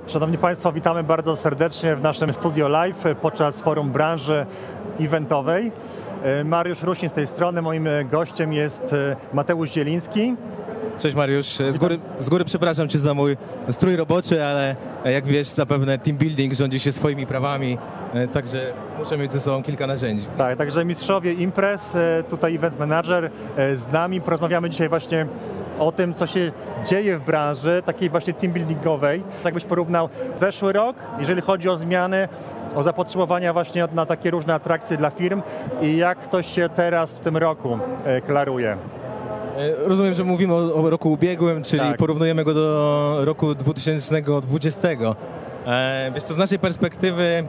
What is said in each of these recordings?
Szanowni Państwo, witamy bardzo serdecznie w naszym studio live podczas forum branży eventowej. Mariusz Rusin z tej strony, moim gościem jest Mateusz Zieliński. Cześć Mariusz, z góry przepraszam Cię za mój strój roboczy, ale jak wiesz, zapewne team building rządzi się swoimi prawami, także muszę mieć ze sobą kilka narzędzi. Tak, także mistrzowie imprez, tutaj event manager z nami. Porozmawiamy dzisiaj właśnie o tym, co się dzieje w branży takiej właśnie team buildingowej. Jakbyś porównał zeszły rok, jeżeli chodzi o zmiany, o zapotrzebowania właśnie na takie różne atrakcje dla firm i jak to się teraz w tym roku klaruje. Rozumiem, że mówimy o roku ubiegłym, czyli tak, porównujemy go do roku 2020. Wiesz co, z naszej perspektywy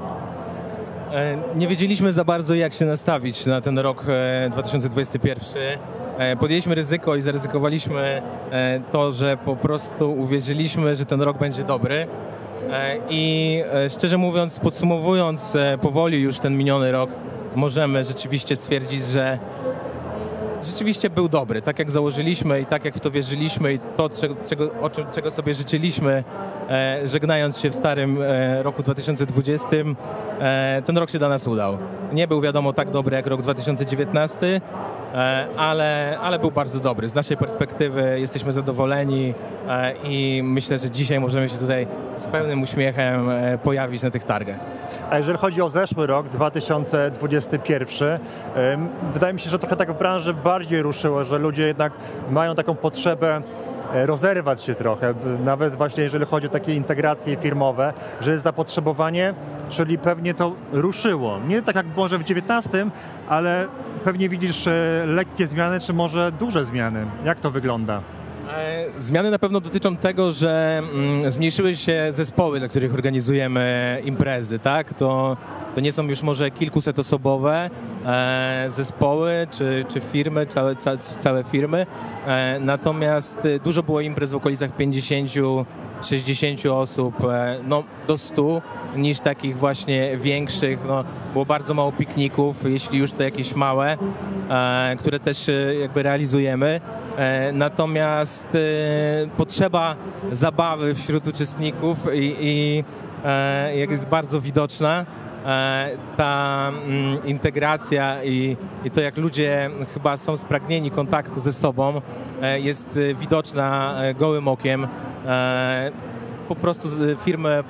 nie wiedzieliśmy za bardzo, jak się nastawić na ten rok 2021. Podjęliśmy ryzyko i zaryzykowaliśmy to, że po prostu uwierzyliśmy, że ten rok będzie dobry. I szczerze mówiąc, podsumowując powoli już ten miniony rok, możemy rzeczywiście stwierdzić, że rzeczywiście był dobry, tak jak założyliśmy i tak jak w to wierzyliśmy i to, czego sobie życzyliśmy, żegnając się w starym roku 2020, ten rok się dla nas udał. Nie był wiadomo tak dobry jak rok 2019, ale był bardzo dobry. Z naszej perspektywy jesteśmy zadowoleni i myślę, że dzisiaj możemy się tutaj z pełnym uśmiechem pojawić na tych targach. A jeżeli chodzi o zeszły rok, 2021, wydaje mi się, że trochę tak w branży bardziej ruszyło, że ludzie jednak mają taką potrzebę rozerwać się trochę, nawet właśnie jeżeli chodzi o takie integracje firmowe, że jest zapotrzebowanie, czyli pewnie to ruszyło. Nie tak jak może w 19, ale pewnie widzisz lekkie zmiany, czy może duże zmiany. Jak to wygląda? Zmiany na pewno dotyczą tego, że zmniejszyły się zespoły, dla których organizujemy imprezy, tak? To nie są już może kilkusetosobowe zespoły czy firmy, całe firmy, natomiast dużo było imprez w okolicach 50-60 osób, no do 100, niż takich właśnie większych. No, było bardzo mało pikników, jeśli już to jakieś małe, które też jakby realizujemy. Natomiast potrzeba zabawy wśród uczestników i jak jest bardzo widoczna, ta integracja i to, jak ludzie chyba są spragnieni kontaktu ze sobą, jest widoczna gołym okiem. Po prostu firmy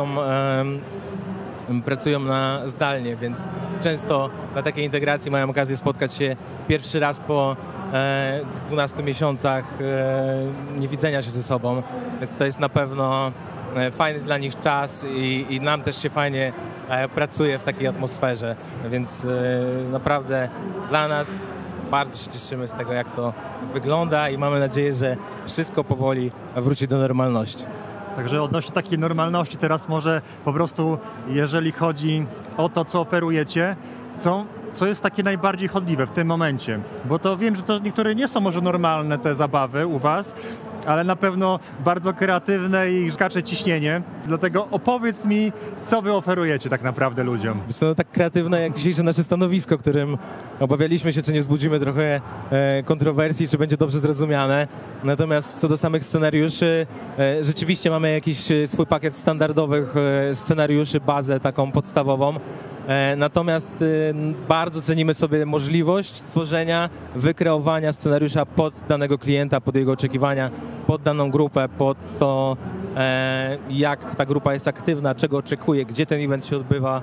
pracują zdalnie, więc często na takiej integracji mają okazję spotkać się pierwszy raz po 12 miesiącach niewidzenia się ze sobą, więc to jest na pewno fajny dla nich czas i nam też się fajnie pracuje w takiej atmosferze, więc naprawdę dla nas bardzo się cieszymy z tego, jak to wygląda i mamy nadzieję, że wszystko powoli wróci do normalności. Także odnośnie takiej normalności teraz może po prostu, jeżeli chodzi o to, co oferujecie, co jest takie najbardziej chodliwe w tym momencie? Bo to wiem, że to niektóre nie są może normalne te zabawy u was, ale na pewno bardzo kreatywne i skacze ciśnienie. Dlatego opowiedz mi, co wy oferujecie tak naprawdę ludziom. Są tak kreatywne jak dzisiejsze nasze stanowisko, którym obawialiśmy się, czy nie wzbudzimy trochę kontrowersji, czy będzie dobrze zrozumiane. Natomiast co do samych scenariuszy, rzeczywiście mamy jakiś swój pakiet standardowych scenariuszy, bazę taką podstawową. Natomiast bardzo cenimy sobie możliwość stworzenia, wykreowania scenariusza pod danego klienta, pod jego oczekiwania, pod daną grupę, pod to, jak ta grupa jest aktywna, czego oczekuje, gdzie ten event się odbywa.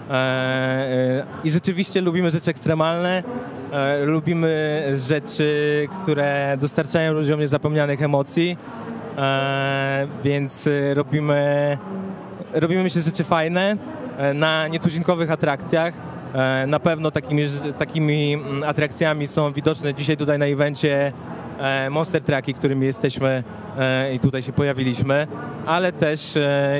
I rzeczywiście lubimy rzeczy ekstremalne, lubimy rzeczy, które dostarczają ludziom niezapomnianych emocji, więc robimy myślę rzeczy fajne na nietuzinkowych atrakcjach. Na pewno takimi atrakcjami są widoczne dzisiaj tutaj na evencie Monster Trucki, którymi jesteśmy i tutaj się pojawiliśmy, ale też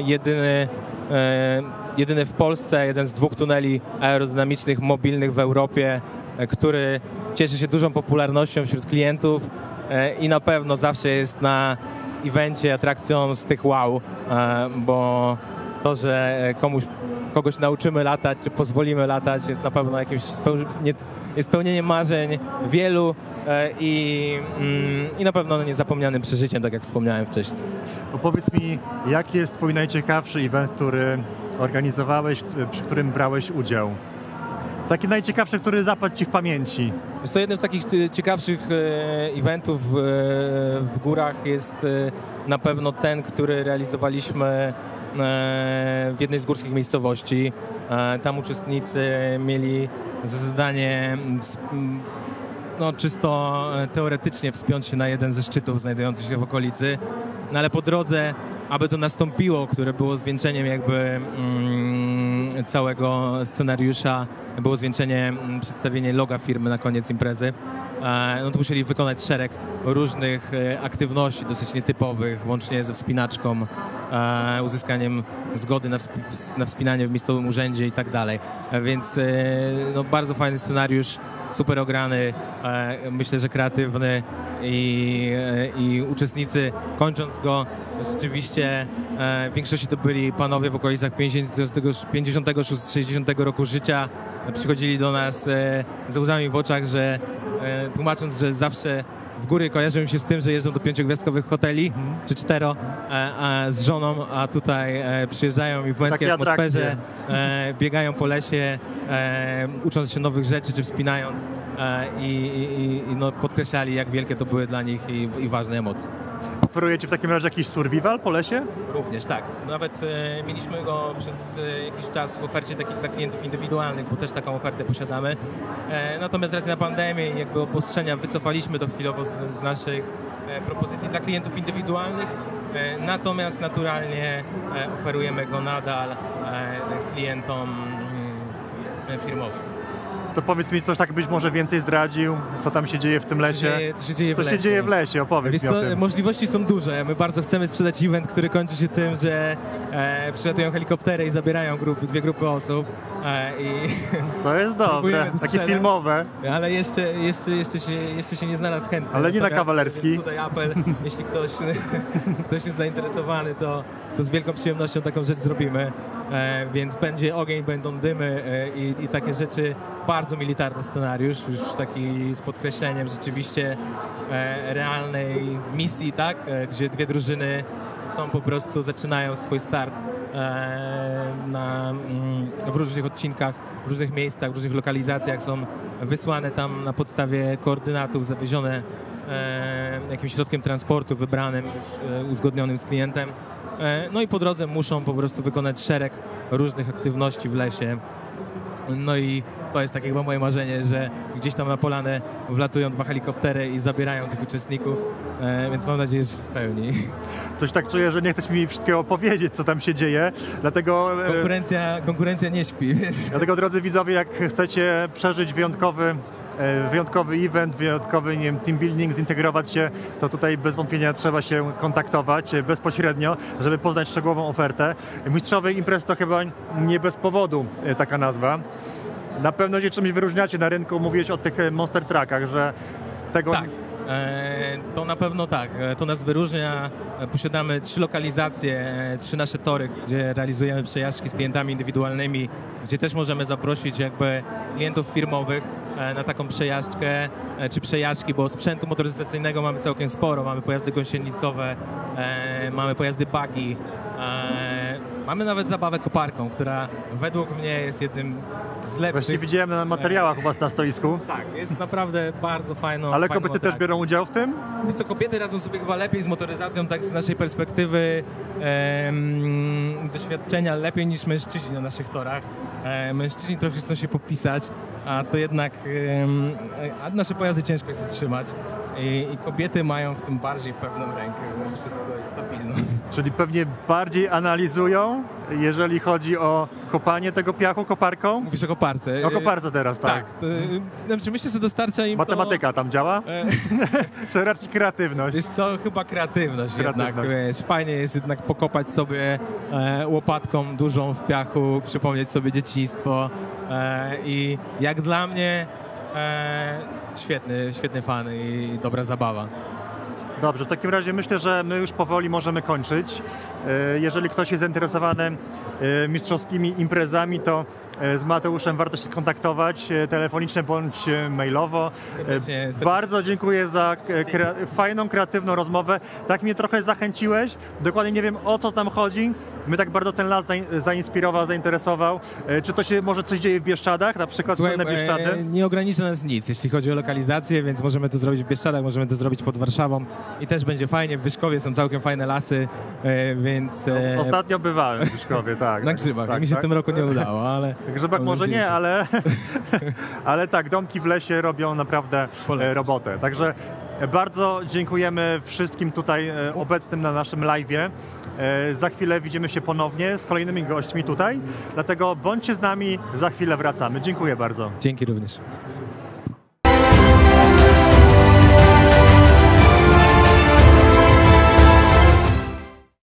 jedyny w Polsce, jeden z 2 tuneli aerodynamicznych mobilnych w Europie, który cieszy się dużą popularnością wśród klientów i na pewno zawsze jest na evencie atrakcją z tych wow, bo to, że kogoś nauczymy latać, czy pozwolimy latać, jest na pewno jakimś jest spełnienie marzeń wielu i na pewno niezapomnianym przeżyciem, tak jak wspomniałem wcześniej. Opowiedz mi, jaki jest twój najciekawszy event, który organizowałeś, przy którym brałeś udział? Taki najciekawszy, który zapadł ci w pamięci. Jest to jeden z takich ciekawszych eventów w górach jest na pewno ten, który realizowaliśmy w jednej z górskich miejscowości. Tam uczestnicy mieli za zadanie czysto teoretycznie wspiąć się na jeden ze szczytów znajdujących się w okolicy, no ale po drodze, aby to nastąpiło, które było zwieńczeniem jakby całego scenariusza, było zwieńczenie, przedstawienie loga firmy na koniec imprezy, no to musieli wykonać szereg różnych aktywności dosyć nietypowych, łącznie ze wspinaczką, uzyskaniem zgody na wspinanie w miejscowym urzędzie i tak dalej. Więc no, bardzo fajny scenariusz, super ograny, myślę, że kreatywny i uczestnicy, kończąc go, rzeczywiście w większości to byli panowie w okolicach 56-60 roku życia. Przychodzili do nas ze łzami w oczach, że tłumacząc, że zawsze w góry kojarzą się z tym, że jeżdżą do 5-gwiazdkowych hoteli, czy 4 z żoną, a tutaj przyjeżdżają i w męskiej atmosferze biegają po lesie, ucząc się nowych rzeczy, czy wspinając no, podkreślali, jak wielkie to były dla nich i ważne emocje. Oferujecie w takim razie jakiś survival po lesie? Również, tak. Nawet mieliśmy go przez jakiś czas w ofercie takich dla klientów indywidualnych, bo też taką ofertę posiadamy. Natomiast z racji na pandemię i jakby obostrzenia wycofaliśmy to chwilowo z naszych propozycji dla klientów indywidualnych. Natomiast naturalnie oferujemy go nadal klientom firmowym. To powiedz mi coś, tak byś może więcej zdradził, co tam się dzieje w tym lesie? Co się dzieje w lesie? Opowiedz mi o tym. Możliwości są duże. My bardzo chcemy sprzedać event, który kończy się tym, że przylatują helikoptery i zabierają dwie grupy osób. To jest dobre, takie filmowe. Ale jeszcze się nie znalazł chętny. Ale nie na kawalerski. Tutaj apel, jeśli ktoś jest zainteresowany, to z wielką przyjemnością taką rzecz zrobimy. Więc będzie ogień, będą dymy i takie rzeczy. Bardzo militarny scenariusz, już taki z podkreśleniem rzeczywiście realnej misji, tak? Gdzie dwie drużyny są po prostu, zaczynają swój start w różnych odcinkach, w różnych miejscach, w różnych lokalizacjach, są wysłane tam na podstawie koordynatów, zawiezione jakimś środkiem transportu wybranym, już uzgodnionym z klientem. No i po drodze muszą po prostu wykonać szereg różnych aktywności w lesie. No i to jest takie chyba moje marzenie, że gdzieś tam na polanę wlatują 2 helikoptery i zabierają tych uczestników, więc mam nadzieję, że się spełni. Coś tak czuję, że nie chcesz mi wszystkiego opowiedzieć, co tam się dzieje, dlatego... Konkurencja nie śpi, wiesz? Dlatego, drodzy widzowie, jak chcecie przeżyć wyjątkowy event, wyjątkowy, nie wiem, team building, zintegrować się, to tutaj bez wątpienia trzeba się kontaktować bezpośrednio, żeby poznać szczegółową ofertę. Mistrzowie imprez to chyba nie bez powodu taka nazwa. Na pewno się czymś wyróżniacie na rynku, mówiłeś o tych monster truckach, że tego... Tak. To na pewno tak, to nas wyróżnia. Posiadamy 3 lokalizacje, 3 nasze tory, gdzie realizujemy przejażdżki z klientami indywidualnymi, gdzie też możemy zaprosić jakby klientów firmowych na taką przejażdżkę czy przejażdżki, bo sprzętu motoryzacyjnego mamy całkiem sporo. Mamy pojazdy gąsienicowe, mamy pojazdy buggy, mamy nawet zabawę koparką, która według mnie jest jednym z lepszych. Właśnie widziałem na materiałach u was na stoisku. Tak, jest naprawdę bardzo fajną. Ale kobiety też biorą udział w tym? Jest to, kobiety radzą sobie chyba lepiej z motoryzacją, tak z naszej perspektywy doświadczenia lepiej niż mężczyźni na naszych torach. Mężczyźni trochę chcą się popisać, a to jednak a nasze pojazdy ciężko jest utrzymać. I kobiety mają w tym bardziej pewną rękę, bo wszystko jest stabilne. Czyli pewnie bardziej analizują, jeżeli chodzi o kopanie tego piachu koparką? Mówisz o koparce. O koparce teraz, tak. Znaczy myślę, że dostarcza im matematyka tam działa? Czy raczej kreatywność? Wiesz co, chyba kreatywność jednak. Wiesz, fajnie jest jednak pokopać sobie łopatką dużą w piachu, przypomnieć sobie dzieciństwo i jak dla mnie świetny fan i dobra zabawa. Dobrze, w takim razie myślę, że my już powoli możemy kończyć. Jeżeli ktoś jest zainteresowany mistrzowskimi imprezami, to z Mateuszem warto się kontaktować telefonicznie bądź mailowo. Serdecznie. Bardzo dziękuję za fajną, kreatywną rozmowę. Tak mnie trochę zachęciłeś. Dokładnie nie wiem, o co tam chodzi. Mnie tak bardzo ten las zainspirował, zainteresował. Czy to się może coś dzieje w Bieszczadach, na przykład Słynne Bieszczady? Nie ogranicza nas nic, jeśli chodzi o lokalizację, więc możemy to zrobić w Bieszczadach, możemy to zrobić pod Warszawą i też będzie fajnie. W Wyszkowie są całkiem fajne lasy, więc... Ostatnio bywałem w Wyszkowie, tak. Na Grzybach. Tak, mi się w tym roku nie udało, ale... Grzybach może nie, ale tak, domki w lesie robią naprawdę robotę. Także bardzo dziękujemy wszystkim tutaj obecnym na naszym live'ie. Za chwilę widzimy się ponownie z kolejnymi gośćmi tutaj, dlatego bądźcie z nami, za chwilę wracamy. Dziękuję bardzo. Dzięki również.